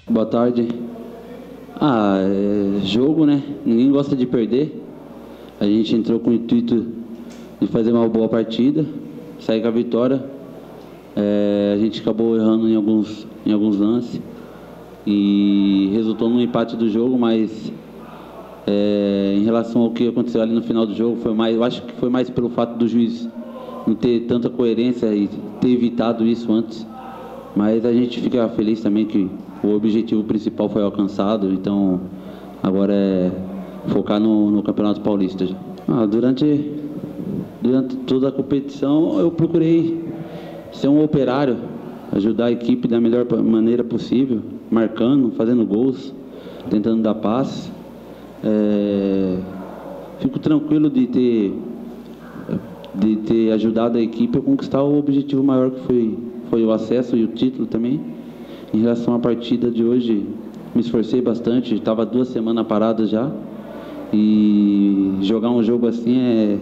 Boa tarde. Jogo, né? Ninguém gosta de perder. A gente entrou com o intuito de fazer uma boa partida, sair com a vitória. A gente acabou errando em alguns lances e resultou no empate do jogo, mas em relação ao que aconteceu ali no final do jogo, eu acho que foi mais pelo fato do juiz não ter tanta coerência e ter evitado isso antes. Mas a gente fica feliz também que o objetivo principal foi alcançado, então agora é focar no Campeonato Paulista. Durante toda a competição eu procurei ser um operário, ajudar a equipe da melhor maneira possível, marcando, fazendo gols, tentando dar passes. Fico tranquilo de ter ajudado a equipe a conquistar o objetivo maior que foi o acesso e o título também. Em relação à partida de hoje, me esforcei bastante, estava 2 semanas parado já, e jogar um jogo assim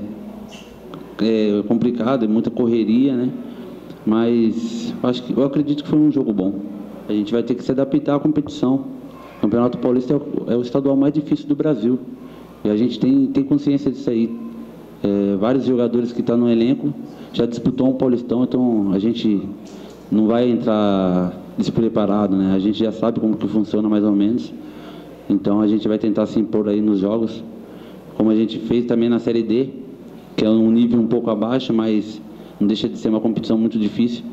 é complicado, é muita correria, né? Mas eu acredito que foi um jogo bom. A gente vai ter que se adaptar à competição. O Campeonato Paulista é o estadual mais difícil do Brasil, e a gente tem consciência disso aí. Vários jogadores que estão no elenco já disputou um Paulistão, então a gente não vai entrar despreparado, né? A gente já sabe como que funciona mais ou menos, então a gente vai tentar se impor aí nos jogos, como a gente fez também na Série D, que é um nível um pouco abaixo, mas não deixa de ser uma competição muito difícil.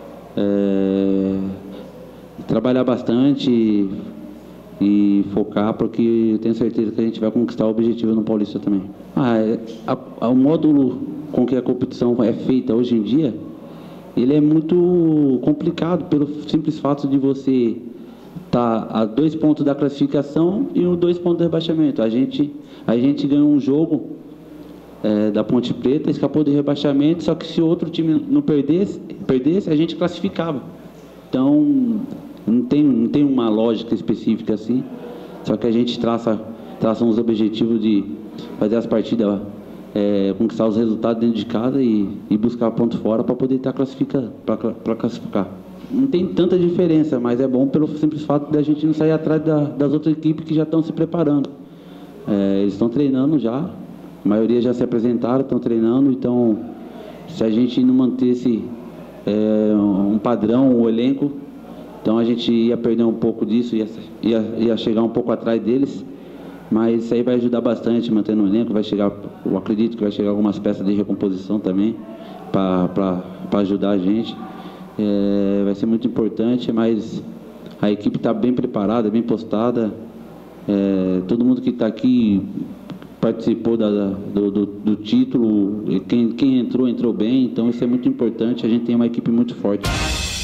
Trabalhar bastante e focar, porque eu tenho certeza que a gente vai conquistar o objetivo no Paulista também. O módulo com que a competição é feita hoje em dia, ele é muito complicado pelo simples fato de você estar a 2 pontos da classificação e 2 pontos do rebaixamento. A gente ganhou um jogo da Ponte Preta, escapou do rebaixamento, só que se outro time não perdesse, a gente classificava. Então não tem uma lógica específica assim, só que a gente traça uns objetivos de fazer as partidas, conquistar os resultados dentro de casa e buscar ponto fora para poder estar classificando, para classificar. Não tem tanta diferença, mas é bom pelo simples fato de a gente não sair atrás das outras equipes que já estão se preparando. Eles estão treinando já, a maioria já se apresentaram, estão treinando, então se a gente não mantesse um padrão, o elenco, então a gente ia perder um pouco disso, ia chegar um pouco atrás deles. Mas isso aí vai ajudar bastante, mantendo o elenco. Eu acredito que vai chegar algumas peças de recomposição também para ajudar a gente. Vai ser muito importante, mas a equipe está bem preparada, bem postada. Todo mundo que está aqui participou do título. Quem entrou bem, então isso é muito importante. A gente tem uma equipe muito forte.